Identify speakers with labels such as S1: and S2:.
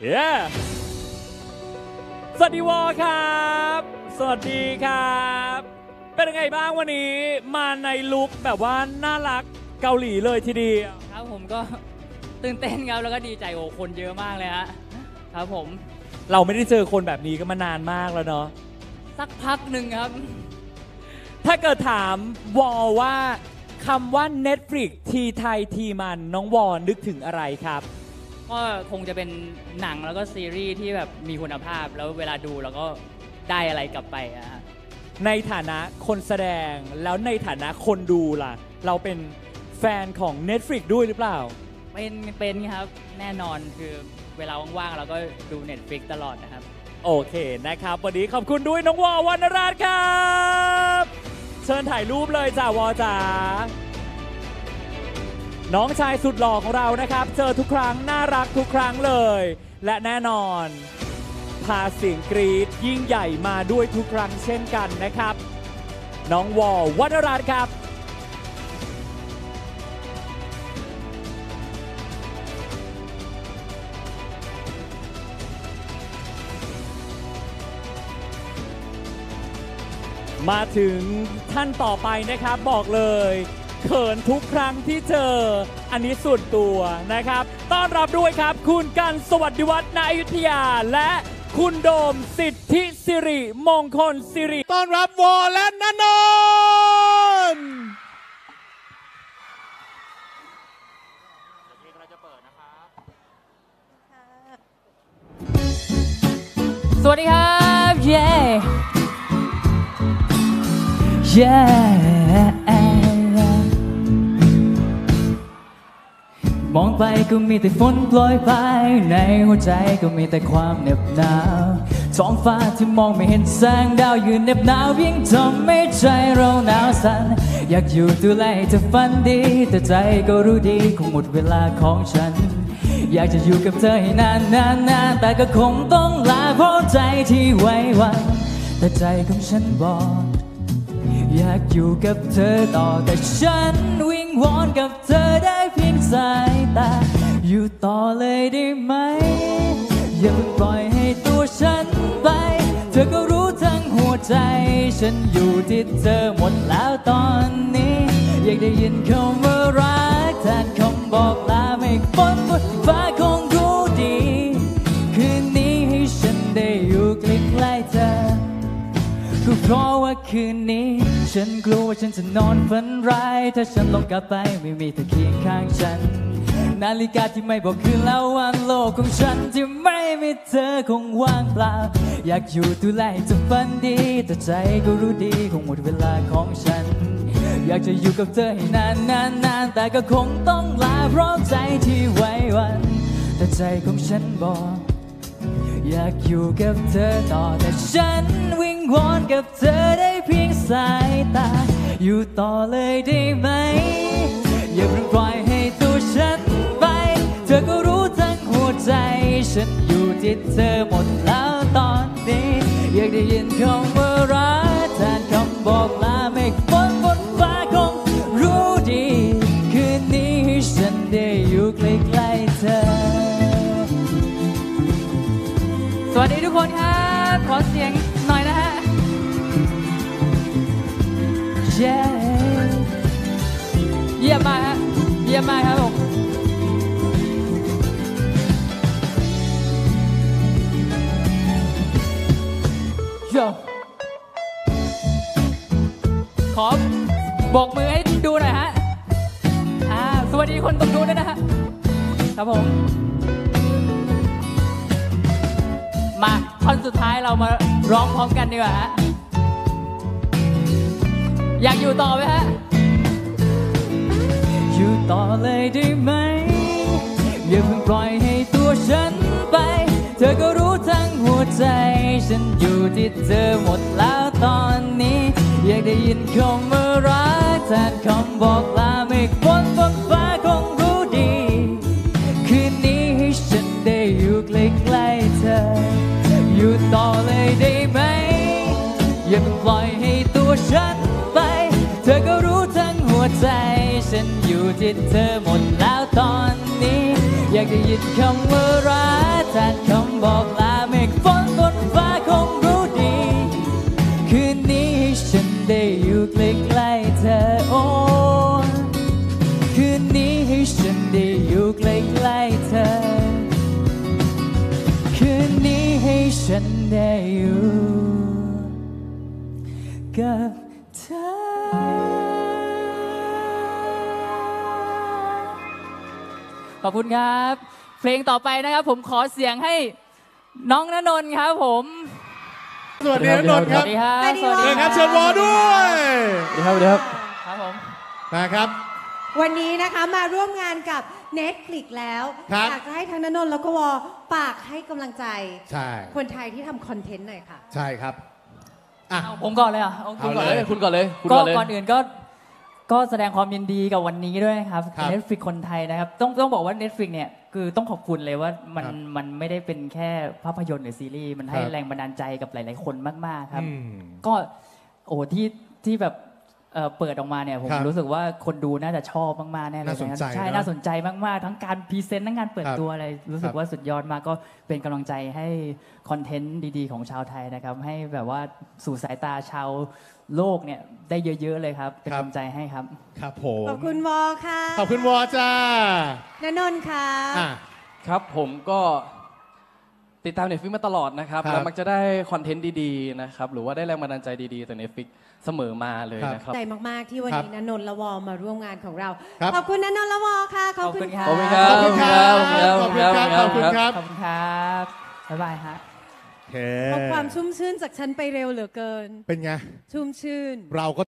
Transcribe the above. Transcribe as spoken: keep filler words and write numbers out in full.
S1: yeah. สวัสดีวอครับสวัสดีครับเป็นยังไงบ้างวันนี้มาในลุคแบบว่าน่ารักเกาหลีเลยทีเดียว
S2: ครับผมก็ตื่นเต้นครับแล้วก็ดีใจโอ้คนเยอะมากเลยฮะครับผม
S1: เราไม่ได้เจอคนแบบนี้ก็มานานมากแล้วเนาะ
S2: สักพักหนึ่งครับ
S1: ถ้าเกิดถามวอว่าคำว่า Netflix ทีไทยทีมันน้องวอนึกถึงอะไรครับ
S2: ก็คงจะเป็นหนังแล้วก็ซีรีส์ที่แบบมีคุณภาพแล้วเวลาดูแล้วก็ได้อะไรกลับไปอะฮะ
S1: ในฐานะคนแสดงแล้วในฐานะคนดูล่ะเราเป็นแฟนของ Netflix ด้วยหรือเปล่า
S2: เป็นเป็นครับแน่นอนคือเวลาว่างๆเราก็ดู Netflix ตลอดนะครับ
S1: โอเคนะครับวันนี้ขอบคุณด้วยน้องวอวรรณราชครับเชิญถ่ายรูปเลยจ้าวอจ๋าน้องชายสุดหล่อของเรานะครับเจอทุกครั้งน่ารักทุกครั้งเลยและแน่นอนพาเสียงกรี๊ดยิ่งใหญ่มาด้วยทุกครั้งเช่นกันนะครับน้องวอวรรณราชครับมาถึงท่านต่อไปนะครับบอกเลยเขินทุกครั้งที่เจออันนี้ส่วนตัวนะครับต้อนรับด้วยครับคุณกันสวัสดิวัฒน์ณอยุธยาและคุณโดมสิทธิสิริมงคลสิริ
S3: ต้อนรับวอและณนนท์
S2: สวัสดีครับเย้เย้มองไปก็มีแต่ฝนโปรยปลายในหัวใจก็มีแต่ความเหน็บหนาวท้องฟ้าที่มองไม่เห็นแสงดาวยืนเหน็บหนาวยิ่งทำให้ใจเราหนาวสั่นอยากอยู่ดูแลเธอฝันดีแต่ใจก็รู้ดีคงหมดเวลาของฉันอยากจะอยู่กับเธอให้นานนานนานแต่ก็คงต้องลาเพราะใจที่ไว้วันแต่ใจของฉันบอกอยากอยู่กับเธอต่อแต่ฉันวิงวอนกับเธอได้เพียงสายตาอยู่ต่อเลยได้ไหมอย่าเพิ่งปล่อยให้ตัวฉันไปเธอก็รู้ทั้งหัวใจฉันอยู่ที่เธอหมดแล้วตอนนี้อยากได้ยินคำว่ารักแทนคำบอกลาไม่ฝนบนฟ้าคงรู้ดีคืนนี้ให้ฉันได้อยู่ใกล้ๆเธอก็เพราะว่าคืนนี้ฉันกลัวว่าฉันจะนอนฝันร้ายถ้าฉันลงกลับไปไม่มีเธอเคียงข้างฉันนาฬิกาที่ไม่บอกคืนแล้ววันโลกของฉันที่ไม่มีเธอคงว่างเปล่าอยากอยู่ดูแลให้เธอฝันดีแต่ใจก็รู้ดีคงหมดเวลาของฉันอยากจะอยู่กับเธอให้นานนานนานแต่ก็คงต้องลาเพราะใจที่ไว้วันแต่ใจของฉันบอกอยากอยู่กับเธอต่อแต่ฉันวิงวอนกับเธอได้เพียงสายตาอยู่ต่อเลยได้ไหมอย่าเพิ่งปล่อยให้ตัวฉันไปเธอก็รู้ทั้งหัวใจฉันอยู่ที่เธอหมดแล้วตอนนี้อยากได้ยินคำว่ารักแทนคำบอกลาเมฆฝนบนฟ้าคงรู้ดีคืนนี้ให้ฉันได้อยู่ใกล้ๆเธอสวัสดีทุกคนครับขอเสียงหน่อยนะฮะ yeah. เยี่ยมมากฮะเยี่ยมมากครับผมโยขอบอกมือให้ดูหน่อยฮะอ่าสวัสดีคนตรงนู้นด้วยนะฮะครับผมมาท่อนสุดท้ายเรามาร้องพร้อมกันดีกว่าฮะอยากอยู่ต่อไหมฮะอยู่ต่อเลยได้ไหมอย่าเพิ่งปล่อยให้ตัวฉันไปเธอก็รู้ทั้งหัวใจฉันอยู่ที่เธอหมดแล้วตอนนี้อยากได้ยินคำว่ารักแทนคำบอกลาเมฆฝนบนฟ้าคงรู้ดีคืนนี้ให้ฉันได้อยู่ใกล้ๆเธออยู่ต่อเลยได้ไหมอย่าเพิ่งปล่อยให้ตัวฉันไปเธอก็รู้ทั้งหัวใจฉันอยู่ที่เธอหมดแล้วตอนนี้อยากได้ยินคำว่ารักแทนคำบอกลาเมฆฝนบนฟ้าคงรู้ดี คืนนี้ฉันได้อยู่ใกล้ๆเธอโอ้คืนนี้ให้ฉันได้อยู่ใกล้ๆเธอ คืนนี้ให้ฉันได้อยู่กับเธอ ขอบคุณครับ เพลงต่อไปนะครับผมขอเสียงให้น้องณนนท์ครับผม
S3: สวัสดีณนนท์ค
S2: ส
S3: รับ
S2: วัสดีครับ
S4: สวัสดี
S3: เชิญ
S4: ค่ะ
S3: ครับเชิญวอด้วย
S5: สวัสดีครับสวัสดีครับ
S2: ครับผม
S3: นะครับ
S4: วันนี้นะคะมาร่วมงานกับ Netflix แล้ว
S3: ครับ
S4: อยากจะให้ทั้งณนนท์แล้วก็วอปากให้กำลังใจ
S3: ใช่
S4: คนไทยที่ทำคอนเทนต์หน่อยค่ะ
S3: ใช่ครับอ่ะ
S2: เอาผมก่อนเลยอ่ะเอาคุณ
S3: เอา
S2: ก่อน
S3: เล
S2: เลย ย
S5: คุณก่อนเลยคุณ
S2: ก็
S5: ก่อนเลย
S2: ก่อนอื่นก็ก็แสดงความยินดีกับวันนี้ด้วยครับ
S3: ครับ
S2: Netflix คนไทยนะครับ ต้องต้องบอกว่า Netflix เนี่ยคือต้องขอบคุณเลยว่ามัน
S3: ครับ
S2: มันไม่ได้เป็นแค่ภาพยนตร์หรือซีรีส์มันให้
S3: ครับ
S2: แรงบันดาลใจกับหลาย ๆ คนมาก ๆ ครับ
S3: อืม
S2: ก็โอ้ที่ที่แบบเอ่อเปิดออกมาเนี่ยผม
S3: ครับ
S2: รู้สึกว่าคนดูน่าจะชอบมากๆแน่เลย
S3: น่าสนใจ
S2: ะใช่
S3: เนอะ
S2: น่าสนใจมากๆ ทั้งการพรีเซนต์ทั้งการเปิด
S3: ครับ
S2: ตัวอะไรรู้สึ
S3: ค
S2: ก
S3: รับ
S2: ว่าสุดยอดมากก็เป็นกำลังใจให้คอนเทนต์ดีๆ ของชาวไทยนะครับ ให้แบบว่าสู่สายตาชาวโลกเนี่ยได้เยอะๆเลยครับ เป็นกำลังใจให้ครับ
S3: ครับผม
S4: ขอบคุณวอค่ะ
S3: ขอบคุณวอจ้า
S4: ณนนท์ค่ะ
S3: อ่ะ
S5: ครับผมก็ติดตาม Netflix มาตลอดนะครับ
S3: ครับ
S5: แล้วมักจะได้คอนเทนต์ดีๆนะครับหรือว่าได้แรงบันดาลใจดีๆจาก Netflix เสมอมาเลยนะครับ
S4: ใจมาก ๆ ที่วันนี้ณนนท์และวอมาร่วมงานของเรา
S3: ครับ
S4: ขอบคุณณนนท์และวอค่ะ ขอบคุณ
S2: ขอบคุณครั
S4: ค่ะ
S5: ขอบคุณครับ
S3: ขอบคุณครับขอบคุณครับ
S2: ขอบคุณครับบ๊ายบายฮะ
S3: โอเค
S4: เอาความชุ่มชื่นจากฉันไปเร็วเหลือเกิน
S3: เป็นไง
S4: ชุ่มชื่น
S3: เราก็